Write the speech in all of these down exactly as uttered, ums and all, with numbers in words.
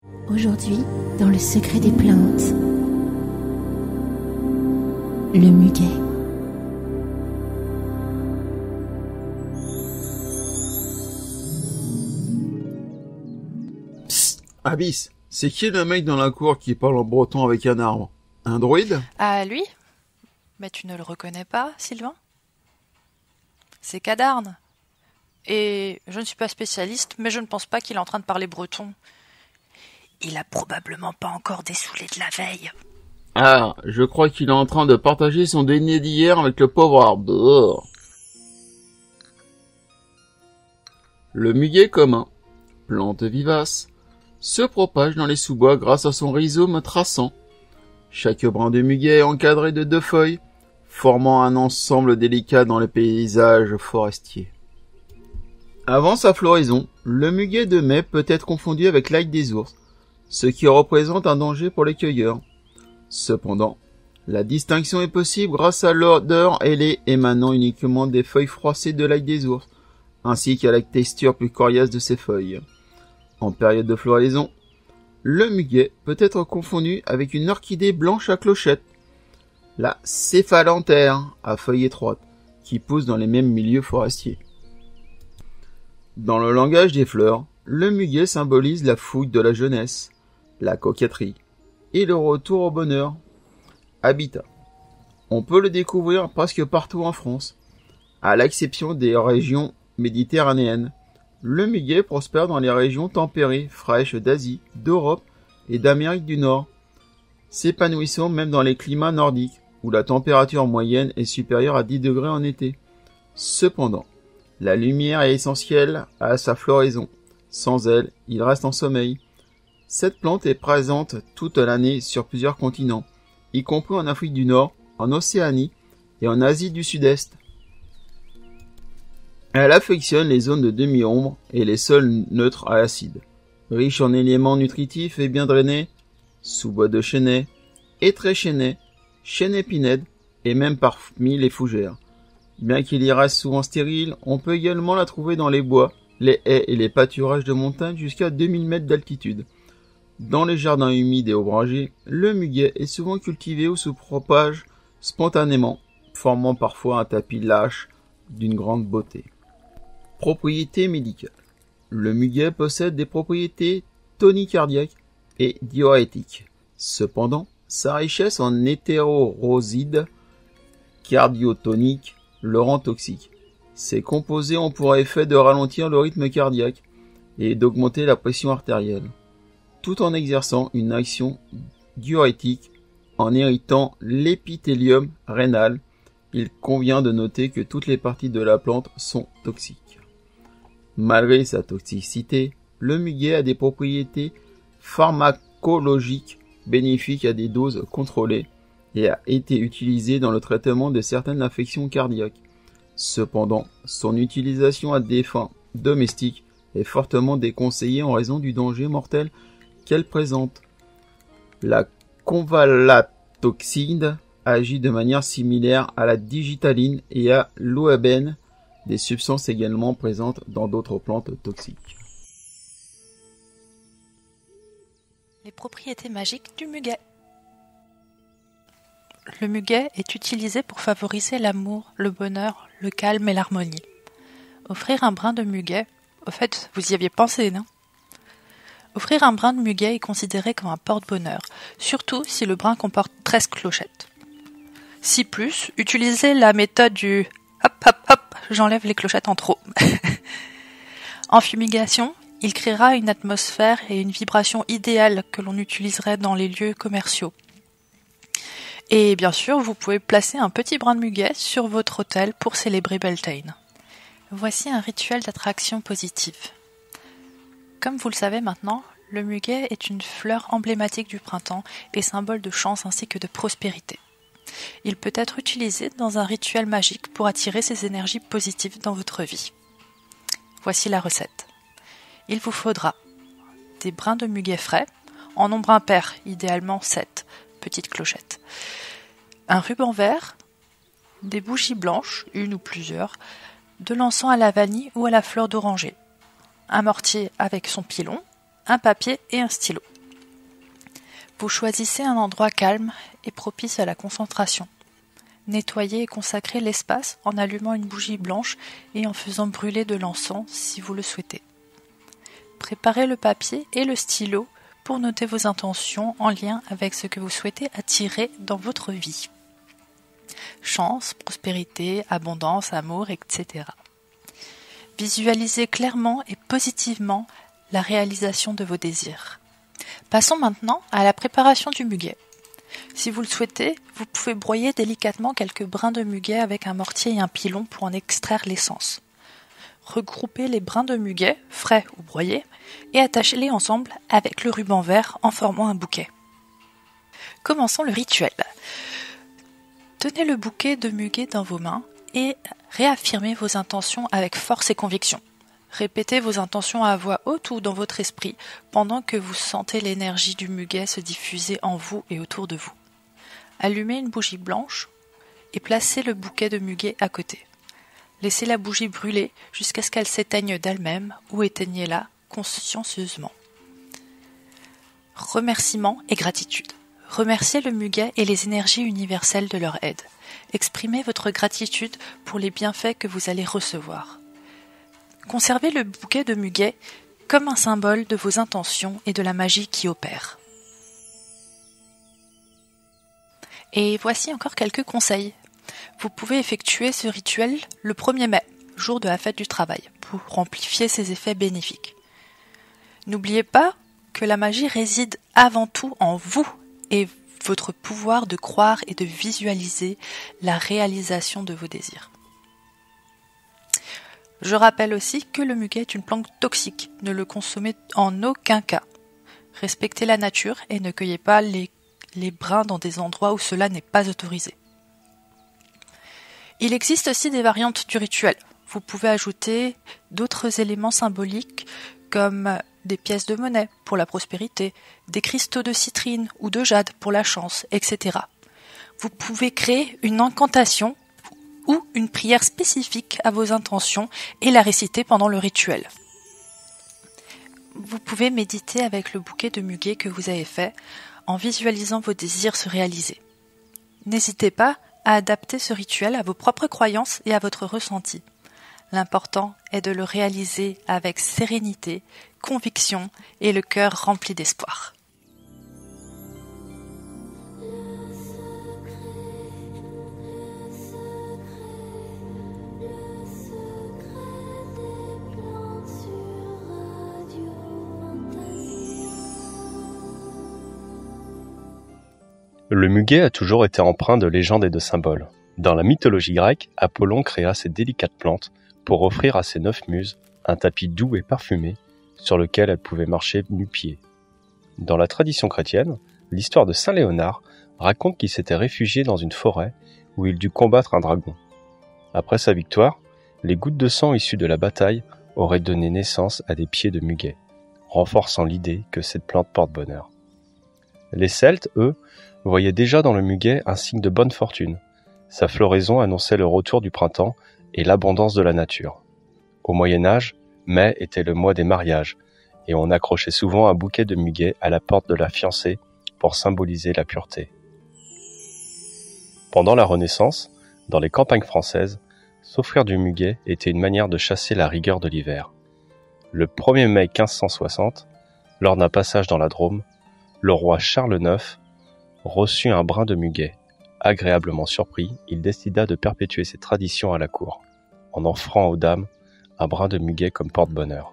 Aujourd'hui, dans le secret des plantes, le muguet. Psst, Abyss, c'est qui le mec dans la cour qui parle en breton avec un arbre? Un druide? Ah, lui? Mais tu ne le reconnais pas, Sylvain? C'est Cadarne. Et je ne suis pas spécialiste, mais je ne pense pas qu'il est en train de parler breton. Il a probablement pas encore dessoulé de la veille. Ah, je crois qu'il est en train de partager son dîner d'hier avec le pauvre arbre. Le muguet commun, plante vivace, se propage dans les sous-bois grâce à son rhizome traçant. Chaque brin de muguet est encadré de deux feuilles, formant un ensemble délicat dans le paysage forestier. Avant sa floraison, le muguet de mai peut être confondu avec l'ail des ours, ce qui représente un danger pour les cueilleurs. Cependant, la distinction est possible grâce à l'odeur ailée émanant uniquement des feuilles froissées de l'ail des ours, ainsi qu'à la texture plus coriace de ses feuilles. En période de floraison, le muguet peut être confondu avec une orchidée blanche à clochette, la céphalanthère à feuilles étroites, qui pousse dans les mêmes milieux forestiers. Dans le langage des fleurs, le muguet symbolise la fougue de la jeunesse, la coquetterie et le retour au bonheur. Habitat. On peut le découvrir presque partout en France, à l'exception des régions méditerranéennes. Le muguet prospère dans les régions tempérées, fraîches d'Asie, d'Europe et d'Amérique du Nord, s'épanouissant même dans les climats nordiques, où la température moyenne est supérieure à dix degrés en été. Cependant, la lumière est essentielle à sa floraison. Sans elle, il reste en sommeil. Cette plante est présente toute l'année sur plusieurs continents, y compris en Afrique du Nord, en Océanie et en Asie du Sud-Est. Elle affectionne les zones de demi-ombre et les sols neutres à acide. Riche en éléments nutritifs et bien drainés, sous-bois de chênaies, hêtraies chênaies, chênes pinèdes et même parmi les fougères. Bien qu'il y reste souvent stérile, on peut également la trouver dans les bois, les haies et les pâturages de montagne jusqu'à deux mille mètres d'altitude. Dans les jardins humides et ombragés, le muguet est souvent cultivé ou se propage spontanément, formant parfois un tapis lâche d'une grande beauté. Propriétés médicales. Le muguet possède des propriétés tonicardiaques et diurétiques. Cependant, sa richesse en hétérorosides cardiotoniques le rend toxique. Ces composés ont pour effet de ralentir le rythme cardiaque et d'augmenter la pression artérielle, tout en exerçant une action diurétique en irritant l'épithélium rénal. Il convient de noter que toutes les parties de la plante sont toxiques. Malgré sa toxicité, le muguet a des propriétés pharmacologiques bénéfiques à des doses contrôlées et a été utilisé dans le traitement de certaines affections cardiaques. Cependant, son utilisation à des fins domestiques est fortement déconseillée en raison du danger mortel qu'elle présente. La convalatoxine agit de manière similaire à la digitaline et à l'ouabène, des substances également présentes dans d'autres plantes toxiques. Les propriétés magiques du muguet. Le muguet est utilisé pour favoriser l'amour, le bonheur, le calme et l'harmonie. Offrir un brin de muguet, au fait, vous y aviez pensé, non? Offrir un brin de muguet est considéré comme un porte-bonheur, surtout si le brin comporte treize clochettes. Si plus, utilisez la méthode du hop hop hop, j'enlève les clochettes en trop. En fumigation, il créera une atmosphère et une vibration idéale que l'on utiliserait dans les lieux commerciaux. Et bien sûr, vous pouvez placer un petit brin de muguet sur votre autel pour célébrer Beltane. Voici un rituel d'attraction positive. Comme vous le savez maintenant, le muguet est une fleur emblématique du printemps et symbole de chance ainsi que de prospérité. Il peut être utilisé dans un rituel magique pour attirer ces énergies positives dans votre vie. Voici la recette. Il vous faudra des brins de muguet frais, en nombre impair, idéalement sept petites clochettes, un ruban vert, des bougies blanches, une ou plusieurs, de l'encens à la vanille ou à la fleur d'oranger, un mortier avec son pilon, un papier et un stylo. Vous choisissez un endroit calme et propice à la concentration. Nettoyez et consacrez l'espace en allumant une bougie blanche et en faisant brûler de l'encens si vous le souhaitez. Préparez le papier et le stylo pour noter vos intentions en lien avec ce que vous souhaitez attirer dans votre vie. Chance, prospérité, abondance, amour, et cetera. Visualisez clairement et positivement la réalisation de vos désirs. Passons maintenant à la préparation du muguet. Si vous le souhaitez, vous pouvez broyer délicatement quelques brins de muguet avec un mortier et un pilon pour en extraire l'essence. Regroupez les brins de muguet, frais ou broyés, et attachez-les ensemble avec le ruban vert en formant un bouquet. Commençons le rituel. Tenez le bouquet de muguet dans vos mains et réaffirmez vos intentions avec force et conviction. Répétez vos intentions à voix haute ou dans votre esprit pendant que vous sentez l'énergie du muguet se diffuser en vous et autour de vous. Allumez une bougie blanche et placez le bouquet de muguet à côté. Laissez la bougie brûler jusqu'à ce qu'elle s'éteigne d'elle-même ou éteignez-la consciencieusement. Remerciements et gratitude. Remerciez le muguet et les énergies universelles de leur aide. Exprimez votre gratitude pour les bienfaits que vous allez recevoir. Conservez le bouquet de muguet comme un symbole de vos intentions et de la magie qui opère. Et voici encore quelques conseils. Vous pouvez effectuer ce rituel le premier mai, jour de la fête du travail, pour amplifier ses effets bénéfiques. N'oubliez pas que la magie réside avant tout en vous et votre pouvoir de croire et de visualiser la réalisation de vos désirs. Je rappelle aussi que le muguet est une plante toxique, ne le consommez en aucun cas. Respectez la nature et ne cueillez pas les, les brins dans des endroits où cela n'est pas autorisé. Il existe aussi des variantes du rituel. Vous pouvez ajouter d'autres éléments symboliques comme des pièces de monnaie pour la prospérité, des cristaux de citrine ou de jade pour la chance, et cetera. Vous pouvez créer une incantation ou une prière spécifique à vos intentions et la réciter pendant le rituel. Vous pouvez méditer avec le bouquet de muguet que vous avez fait en visualisant vos désirs se réaliser. N'hésitez pas à adapter ce rituel à vos propres croyances et à votre ressenti. L'important est de le réaliser avec sérénité, conviction et le cœur rempli d'espoir. Le muguet a toujours été empreint de légendes et de symboles. Dans la mythologie grecque, Apollon créa ces délicates plantes pour offrir à ses neuf muses un tapis doux et parfumé sur lequel elles pouvaient marcher nu-pieds. Dans la tradition chrétienne, l'histoire de Saint Léonard raconte qu'il s'était réfugié dans une forêt où il dut combattre un dragon. Après sa victoire, les gouttes de sang issues de la bataille auraient donné naissance à des pieds de muguet, renforçant l'idée que cette plante porte bonheur. Les Celtes, eux, voyaient déjà dans le muguet un signe de bonne fortune. Sa floraison annonçait le retour du printemps et l'abondance de la nature. Au Moyen-Âge, mai était le mois des mariages, et on accrochait souvent un bouquet de muguet à la porte de la fiancée pour symboliser la pureté. Pendant la Renaissance, dans les campagnes françaises, s'offrir du muguet était une manière de chasser la rigueur de l'hiver. Le premier mai quinze cent soixante, lors d'un passage dans la Drôme, le roi Charles neuf reçut un brin de muguet. Agréablement surpris, il décida de perpétuer cette tradition à la cour, en offrant aux dames un brin de muguet comme porte-bonheur.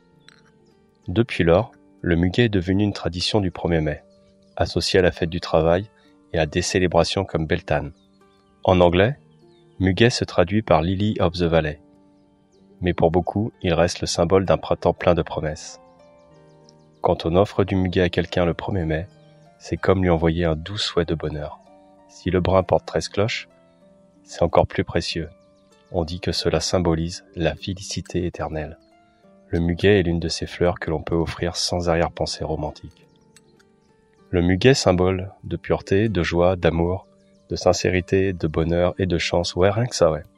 Depuis lors, le muguet est devenu une tradition du premier mai, associée à la fête du travail et à des célébrations comme Beltane. En anglais, muguet se traduit par Lily of the Valley, mais pour beaucoup, il reste le symbole d'un printemps plein de promesses. Quand on offre du muguet à quelqu'un le premier mai, c'est comme lui envoyer un doux souhait de bonheur. Si le brin porte treize cloches, c'est encore plus précieux. On dit que cela symbolise la félicité éternelle. Le muguet est l'une de ces fleurs que l'on peut offrir sans arrière-pensée romantique. Le muguet, symbole de pureté, de joie, d'amour, de sincérité, de bonheur et de chance, ouais, rien que ça, ouais,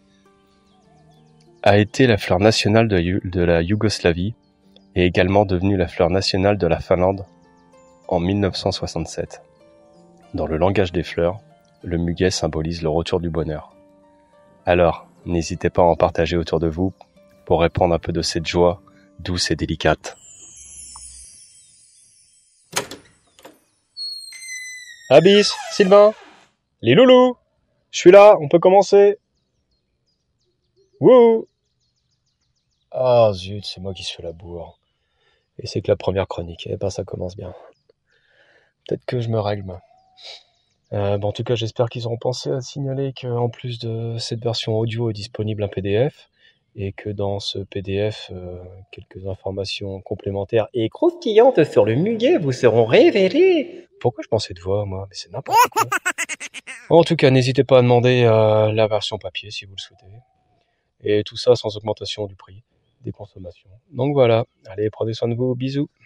a été la fleur nationale de, de la Yougoslavie et également devenue la fleur nationale de la Finlande en mille neuf cent soixante-sept. Dans le langage des fleurs, le muguet symbolise le retour du bonheur. Alors, n'hésitez pas à en partager autour de vous pour répandre un peu de cette joie douce et délicate. Abyss, Sylvain, les loulous, je suis là, on peut commencer. Wouh! Ah zut, c'est moi qui se fais la bourre. Et c'est que la première chronique, eh ben ça commence bien. Peut-être que je me règle, moi. Euh, bon, en tout cas, j'espère qu'ils auront pensé à signaler qu'en plus de cette version audio est disponible un P D F, et que dans ce P D F, euh, quelques informations complémentaires et croustillantes sur le muguet vous seront révélées. Pourquoi je pensais de voix, moi? Mais c'est n'importe quoi. En tout cas, n'hésitez pas à demander euh, la version papier si vous le souhaitez. Et tout ça sans augmentation du prix des consommations. Donc voilà, allez, prenez soin de vous, bisous.